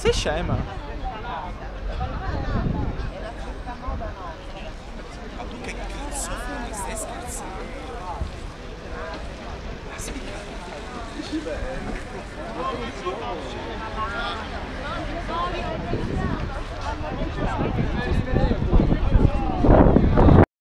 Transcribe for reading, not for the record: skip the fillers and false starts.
sei scema? Ma tu che cazzo fai? Stai scherzando? Aspetta.